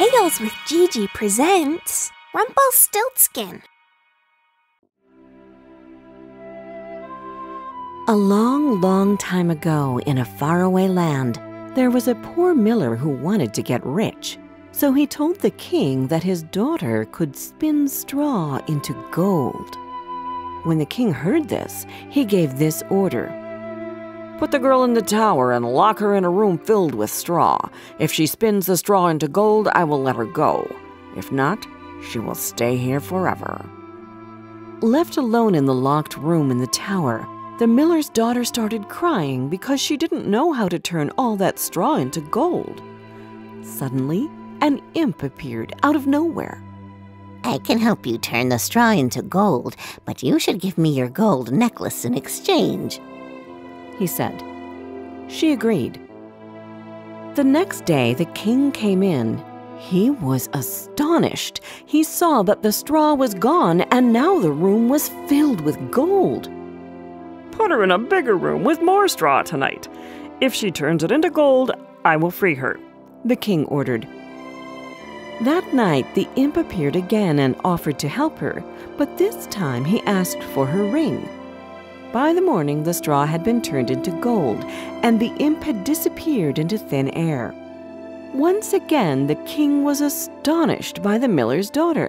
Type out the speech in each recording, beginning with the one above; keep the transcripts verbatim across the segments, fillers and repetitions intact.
Tales with Gigi presents Rumpelstiltskin. A long, long time ago, in a faraway land, there was a poor miller who wanted to get rich. So he told the king that his daughter could spin straw into gold. When the king heard this, he gave this order. "Put the girl in the tower and lock her in a room filled with straw. If she spins the straw into gold, I will let her go. If not, she will stay here forever." Left alone in the locked room in the tower, the miller's daughter started crying because she didn't know how to turn all that straw into gold. Suddenly, an imp appeared out of nowhere. "I can help you turn the straw into gold, but you should give me your gold necklace in exchange," he said. She agreed. The next day, the king came in. He was astonished. He saw that the straw was gone, and now the room was filled with gold. "Put her in a bigger room with more straw tonight. If she turns it into gold, I will free her," the king ordered. That night, the imp appeared again and offered to help her, but this time he asked for her ring. By the morning, the straw had been turned into gold, and the imp had disappeared into thin air. Once again, the king was astonished by the miller's daughter.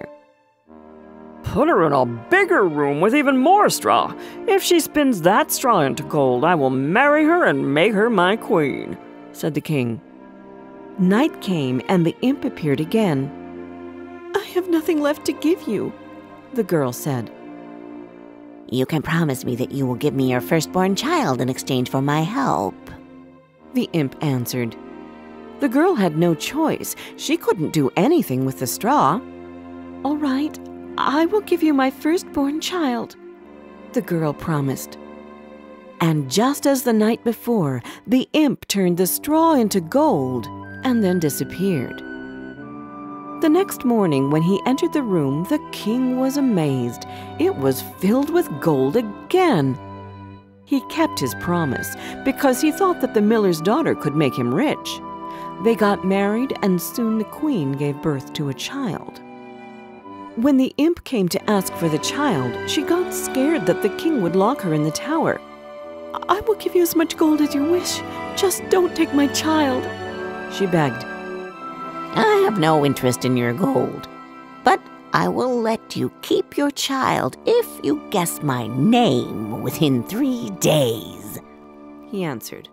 "Put her in a bigger room with even more straw. If she spins that straw into gold, I will marry her and make her my queen," said the king. Night came, and the imp appeared again. "I have nothing left to give you," the girl said. "You can promise me that you will give me your firstborn child in exchange for my help," the imp answered. The girl had no choice. She couldn't do anything with the straw. "All right, I will give you my firstborn child," the girl promised. And just as the night before, the imp turned the straw into gold and then disappeared. The next morning, when he entered the room, the king was amazed. It was filled with gold again. He kept his promise because he thought that the miller's daughter could make him rich. They got married, and soon the queen gave birth to a child. When the imp came to ask for the child, she got scared that the king would lock her in the tower. "I will give you as much gold as you wish. Just don't take my child," she begged. "I have no interest in your gold, but I will let you keep your child if you guess my name within three days," he answered.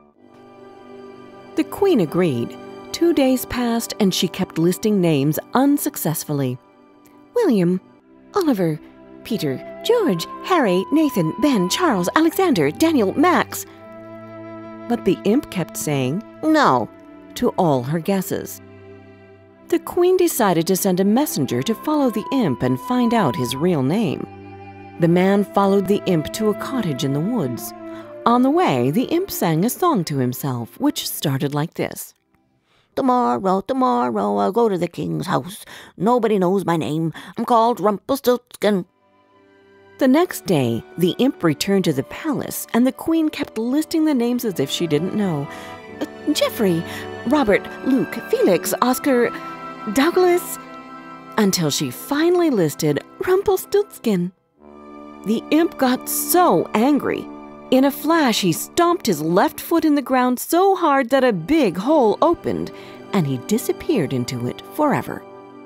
The queen agreed. Two days passed, and she kept listing names unsuccessfully. William, Oliver, Peter, George, Harry, Nathan, Ben, Charles, Alexander, Daniel, Max. But the imp kept saying no to all her guesses. The queen decided to send a messenger to follow the imp and find out his real name. The man followed the imp to a cottage in the woods. On the way, the imp sang a song to himself, which started like this. "Tomorrow, tomorrow, I'll go to the king's house. Nobody knows my name. I'm called Rumpelstiltskin." The next day, the imp returned to the palace, and the queen kept listing the names as if she didn't know. Uh, Jeffrey, Robert, Luke, Felix, Oscar, Douglas, until she finally listed Rumpelstiltskin. The imp got so angry. In a flash, he stomped his left foot in the ground so hard that a big hole opened, and he disappeared into it forever.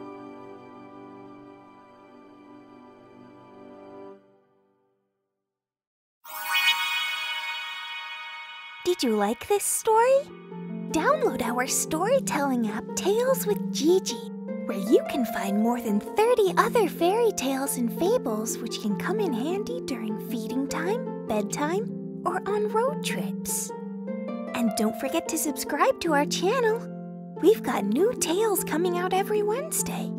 Did you like this story? Download our storytelling app, Tales with Gigi, where you can find more than thirty other fairy tales and fables which can come in handy during feeding time, bedtime, or on road trips. And don't forget to subscribe to our channel. We've got new tales coming out every Wednesday.